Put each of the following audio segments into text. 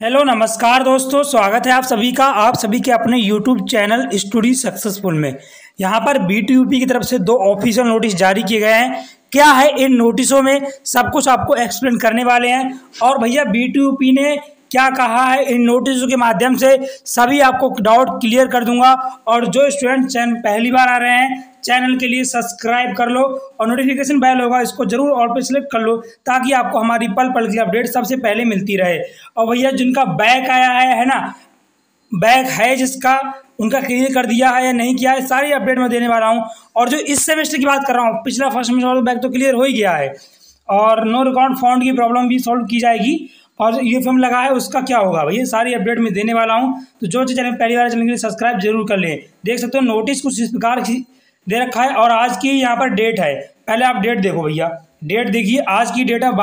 Hello नमस्कार दोस्तों, स्वागत है आप सभी का आप सभी के अपने यूट्यूब चैनल स्टडी सक्सेसफुल में। यहाँ पर बीटीयूपी की तरफ से 2 ऑफिशियल नोटिस जारी किए गए हैं। क्या है इन नोटिसों में, सब कुछ आपको एक्सप्लेन करने वाले हैं। और भैया बीटीयूपी ने क्या कहा है इन नोटिसों के माध्यम से सभी आपको डाउट क्लियर कर दूंगा। और जो स्टूडेंट चैनल पहली बार आ रहे हैं, चैनल के लिए सब्सक्राइब कर लो और नोटिफिकेशन बेल होगा, इसको जरूर ऑल पे सिलेक्ट कर लो ताकि आपको हमारी पल पल की अपडेट सबसे पहले मिलती रहे। और भैया जिनका बैक आया है ना, बैक है जिसका, उनका क्लियर कर दिया है या नहीं किया है, सारी अपडेट मैं देने वाला हूँ। और जो इस सेमेस्टर की बात कर रहा हूँ, पिछला फर्स्ट सेमेस्टर वाला बैक तो क्लियर हो ही गया है। और नो रिकॉर्ड फाउंड की प्रॉब्लम भी सॉल्व की जाएगी। और यूएफएम लगा है उसका क्या होगा भैया, सारी अपडेट मैं देने वाला हूँ। तो जो चैनल पहली बार चैनल के लिए सब्सक्राइब जरूर कर लें। देख सकते हो नोटिस कुछ इस प्रकार दे रखा है और आज की यहाँ पर डेट है। पहले आप डेट देखो भैया, डेट देखिए। आज की डेट है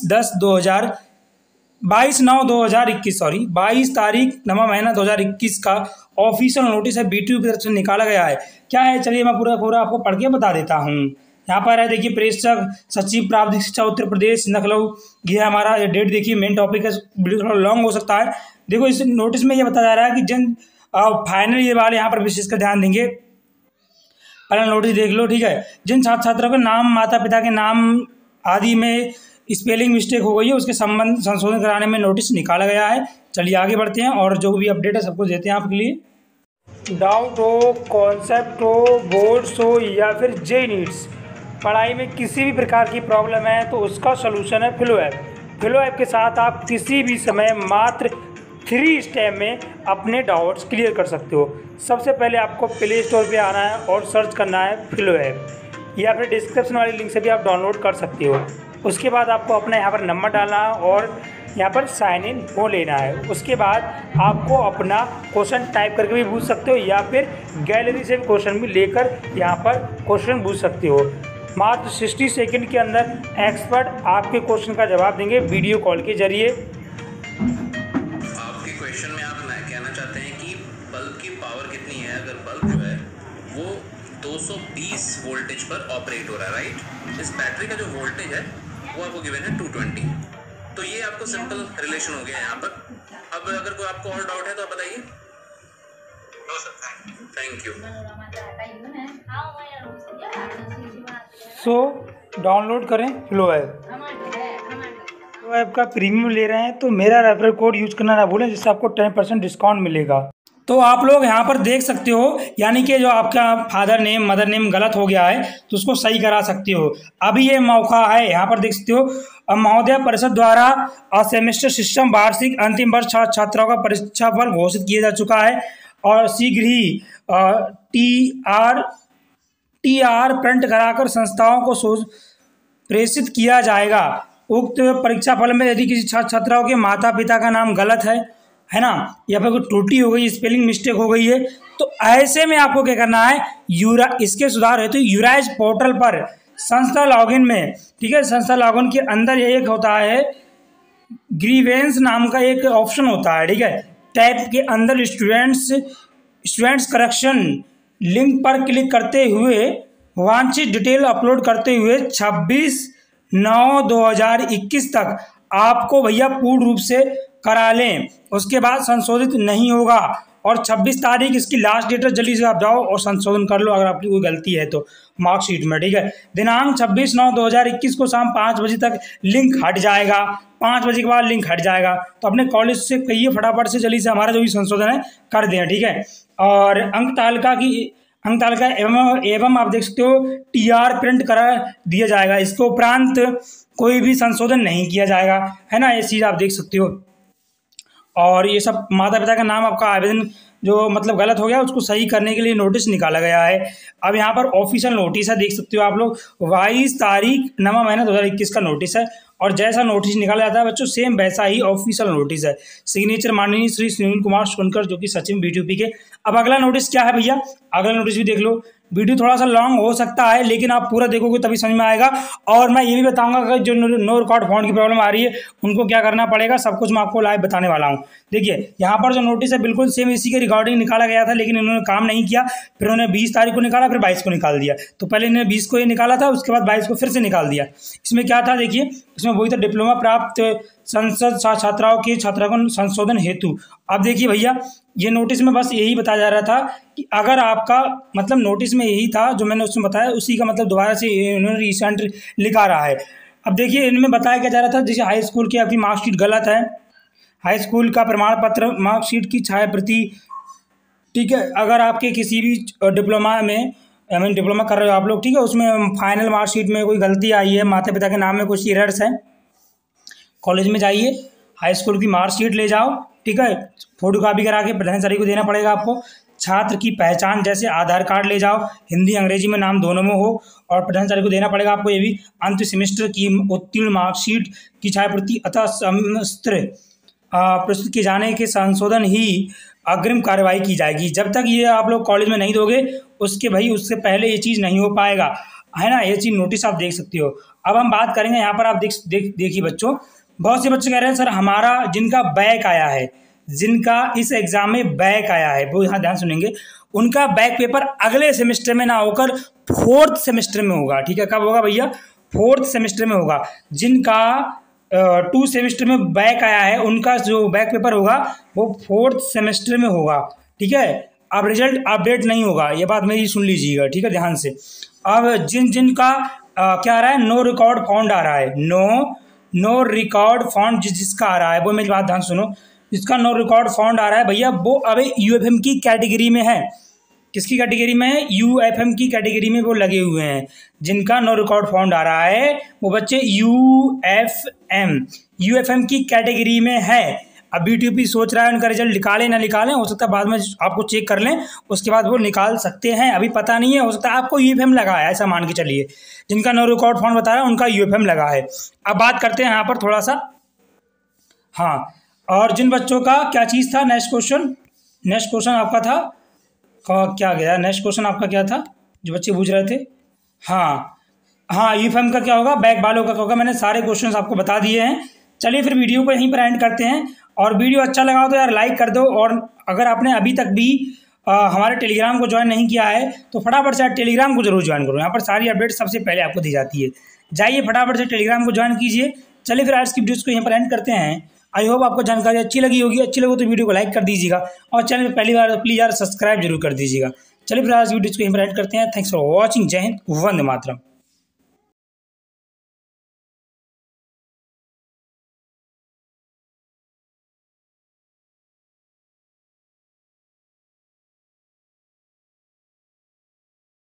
22 तारीख 9वां महीना 2021 का ऑफिशियल नोटिस है, बीटीयू की तरफ से निकाला गया है। क्या है चलिए मैं पूरा आपको पढ़ के बता देता हूँ। यहाँ पर है देखिए, प्रेषक सचिव प्रावधिक शिक्षा उत्तर प्रदेश लखनऊ, ये है हमारा डेट। देखिए मेन टॉपिक है, वीडियो थोड़ा लॉन्ग हो सकता है। देखो इस नोटिस में ये बताया जा रहा है कि जिन फाइनल ईयर वाले यहाँ पर विशेषकर ध्यान देंगे। पहला नोटिस देख लो, ठीक है। जिन छात्र छात्राओं के नाम, माता पिता के नाम आदि में स्पेलिंग मिस्टेक हो गई है, उसके संबंध संशोधन कराने में नोटिस निकाला गया है। चलिए आगे बढ़ते हैं और जो भी अपडेट है सबको देते हैं आपके लिए। डाउट हो, कॉन्सेप्ट हो, बोर्ड्स हो या फिर जे नीड्स, पढ़ाई में किसी भी प्रकार की प्रॉब्लम है तो उसका सोल्यूशन है फ्लो ऐप। फ्लो ऐप के साथ आप किसी भी समय मात्र 3 स्टेप में अपने डाउट्स क्लियर कर सकते हो। सबसे पहले आपको प्ले स्टोर पे आना है और सर्च करना है फ्लो ऐप, या फिर डिस्क्रिप्शन वाली लिंक से भी आप डाउनलोड कर सकते हो। उसके बाद आपको अपना यहाँ पर नंबर डालना है और यहाँ पर साइन इन हो लेना है। उसके बाद आपको अपना क्वेश्चन टाइप करके भी पूछ सकते हो या फिर गैलरी से भी क्वेश्चन भी लेकर यहाँ पर क्वेश्चन पूछ सकते हो। मात्र 60 सेकंड के अंदर एक्सपर्ट आपके क्वेश्चन का जवाब देंगे वीडियो कॉल के जरिए। आपके क्वेश्चन में आप कहना चाहते हैं कि बल्ब की पावर कितनी है। अगर बल्ब जो है वो 220 वोल्टेज पर ऑपरेट हो रहा है, राइट। इस बैटरी का जो वोल्टेज है वो आपको गिवन है 220। तो ये आपको सिंपल रिलेशन हो गया है यहाँ पर। अब अगर कोई आपको और डाउट है तो आप बताइए। Thank you. सो डाउनलोड करें फ्लो ऐप। फ्लो ऐप का प्रीमियम ले रहे हैं तो मेरा रेफरल कोड यूज करना ना भूलें, जिससे आपको 10% डिस्काउंट मिलेगा। तो आप लोग यहाँ पर देख सकते हो, यानी कि जो आपका फादर नेम मदर नेम गलत हो गया है तो उसको सही करा सकते हो। अभी ये मौका है, यहाँ पर देख सकते हो महोदय परिषद द्वारा सेमेस्टर सिस्टम वार्षिक अंतिम वर्ष छात्र छात्राओं का परीक्षा फल घोषित किया जा चुका है और शीघ्र ही टीआर प्रिंट कराकर संस्थाओं को प्रेषित किया जाएगा। उक्त परीक्षा फल में यदि किसी छात्र छात्राओं के माता पिता का नाम गलत है ना, या फिर कोई त्रुटि हो गई, स्पेलिंग मिस्टेक हो गई है, तो ऐसे में आपको क्या करना है, इसके सुधार हेतु यूराइज पोर्टल पर संस्था लॉगिन में, ठीक है, संस्था लॉगिन के अंदर एक होता है ग्रीवेंस नाम का एक ऑप्शन होता है, ठीक है। टैब के अंदर स्टूडेंट्स करेक्शन लिंक पर क्लिक करते हुए वांछित डिटेल अपलोड करते हुए 26/9/2021 तक आपको भैया पूर्ण रूप से करा लें। उसके बाद संशोधित नहीं होगा और 26 तारीख इसकी लास्ट डेट है। जल्दी से आप जाओ और संशोधन कर लो अगर आपकी कोई गलती है तो मार्कशीट में, ठीक है। दिनांक 26/9/2021 को शाम 5 बजे तक लिंक हट जाएगा। 5 बजे के बाद लिंक हट जाएगा, तो अपने कॉलेज से कहिए फटाफट से जल्दी से हमारा जो भी संशोधन है कर दें, ठीक है। और अंक तालिका एवं आप देख सकते हो टीआर प्रिंट करा दिया जाएगा। इसके उपरांत कोई भी संशोधन नहीं किया जाएगा, है ना, ये चीज़ आप देख सकते हो। और ये सब माता पिता का नाम आपका आवेदन जो मतलब गलत हो गया उसको सही करने के लिए नोटिस निकाला गया है। अब यहाँ पर ऑफिशियल नोटिस है, देख सकते हो आप लोग, 22 तारीख 9वां महीना 2021 का नोटिस है। और जैसा नोटिस निकाला जाता है बच्चों, सेम वैसा ही ऑफिशियल नोटिस है। सिग्नेचर माननीय श्री सुनील कुमार सोनकर, जो कि सचिव बीटीयूपी के। अब अगला नोटिस क्या है भैया, अगला नोटिस भी देख लो। वीडियो थोड़ा सा लॉन्ग हो सकता है लेकिन आप पूरा देखोगे तभी समझ में आएगा। और मैं ये भी बताऊंगा कि जो नो रिकॉर्ड फाउंड की प्रॉब्लम आ रही है उनको क्या करना पड़ेगा, सब कुछ मैं आपको लाइव बताने वाला हूँ। देखिए यहाँ पर जो नोटिस है बिल्कुल सेम इसी के रिगार्डिंग निकाला गया था, लेकिन इन्होंने काम नहीं किया। फिर उन्होंने 20 तारीख को निकाला, फिर 22 को निकाल दिया। तो पहले इन्होंने 20 को ये निकाला था, उसके बाद 22 को फिर से निकाल दिया। इसमें क्या था देखिए, इसमें वही था, डिप्लोमा प्राप्त संसद छात्राओं के छात्रांकन संशोधन हेतु। अब देखिए भैया, ये नोटिस में बस यही बताया जा रहा था कि अगर आपका मतलब नोटिस में यही था जो मैंने उसमें बताया, उसी का मतलब दोबारा से इन्होंने रिसेंट लिखा रहा है। अब देखिए इनमें बताया क्या जा रहा था, जैसे हाई स्कूल की आपकी मार्कशीट गलत है, हाई स्कूल का प्रमाण पत्र मार्कशीट की छाया प्रति, ठीक है, अगर आपके किसी भी डिप्लोमा में डिप्लोमा कर रहे हो आप लोग, ठीक है, उसमें फाइनल मार्कशीट में कोई गलती आई है, माता पिता के नाम में कुछ एरर्स हैं, कॉलेज में जाइए, हाई स्कूल की मार्कशीट ले जाओ, ठीक है, फोटोकॉपी करा के प्रधानाचार्य को देना पड़ेगा आपको। छात्र की पहचान जैसे आधार कार्ड ले जाओ, हिंदी अंग्रेजी में नाम दोनों में हो, और प्रधानाचार्य को देना पड़ेगा आपको। ये भी अंत सेमेस्टर की उत्तीर्ण मार्कशीट की छायाप्रति अतः समस्त्र प्रस्तुत किए जाने के संशोधन ही अग्रिम कार्रवाई की जाएगी। जब तक ये आप लोग कॉलेज में नहीं दोगे उससे पहले ये चीज़ नहीं हो पाएगा, है ना। ये चीज़ नोटिस आप देख सकते हो। अब हम बात करेंगे यहाँ पर, आप देखिए बच्चों, बहुत से बच्चे कह रहे हैं सर हमारा जिनका बैक आया है, जिनका इस एग्जाम में बैक आया है, वो यहाँ ध्यान सुनेंगे, उनका बैक पेपर अगले सेमेस्टर में ना होकर 4th सेमेस्टर में होगा। ठीक है, कब होगा भैया? 4th सेमेस्टर में होगा। जिनका 2 सेमेस्टर में बैक आया है, उनका जो बैक पेपर होगा वो 4th सेमेस्टर में होगा। ठीक है, अब रिजल्ट अपडेट नहीं होगा, ये बात मेरी सुन लीजिएगा, ठीक है, ध्यान से। अब जिनका क्या आ रहा है, नो रिकॉर्ड फाउंड आ रहा है, नो रिकॉर्ड फाउंड जिसका आ रहा है, वो मेरी बात ध्यान सुनो, जिसका नो रिकॉर्ड फाउंड आ रहा है भैया, वो अभी यूएफएम की कैटेगरी में है। किसकी कैटेगरी में है? यूएफएम की कैटेगरी में वो लगे हुए हैं। जिनका नो रिकॉर्ड फाउंड आ रहा है वो बच्चे यूएफएम की कैटेगरी में है। अब बीटीयूपी सोच रहा है उनका रिजल्ट निकालें ना निकालें, हो सकता है बाद में आपको चेक कर लें, उसके बाद वो निकाल सकते हैं, अभी पता नहीं है, हो सकता है आपको यूएफएम लगा है, ऐसा मान के चलिए। जिनका नो रिकॉर्ड फाउंड बता रहा है उनका यूएफएम लगा है। अब बात करते हैं यहाँ पर थोड़ा सा, हाँ, और जिन बच्चों का क्या चीज़ था, नेक्स्ट क्वेश्चन आपका था क्या गया, नेक्स्ट क्वेश्चन आपका क्या था जो बच्चे पूछ रहे थे? हाँ, यूएफएम का क्या होगा, बैक वालों का क्या होगा, मैंने सारे क्वेश्चंस आपको बता दिए हैं। चलिए फिर वीडियो को यहीं पर एंड करते हैं, और वीडियो अच्छा लगा तो यार लाइक कर दो, और अगर आपने अभी तक भी हमारे टेलीग्राम को ज्वाइन नहीं किया है तो फटाफट से टेलीग्राम को जरूर ज्वाइन करो, यहाँ पर सारी अपडेट सबसे पहले आपको दी जाती है। जाइए फटाफट से टेलीग्राम को ज्वाइन कीजिए। चलिए फिर आज की वीडियोज़ को यहाँ पर एंड करते हैं। आई होप आपको जानकारी अच्छी लगी होगी, अच्छी लगे तो वीडियो को लाइक कर दीजिएगा, और चैनल पर पहली बार प्लीज़ यार सब्सक्राइब जरूर कर दीजिएगा। चलिए फिर आज वीडियो को यहीं पर एंड करते हैं। Thanks for watching. जय हिंद, वंदे मातरम।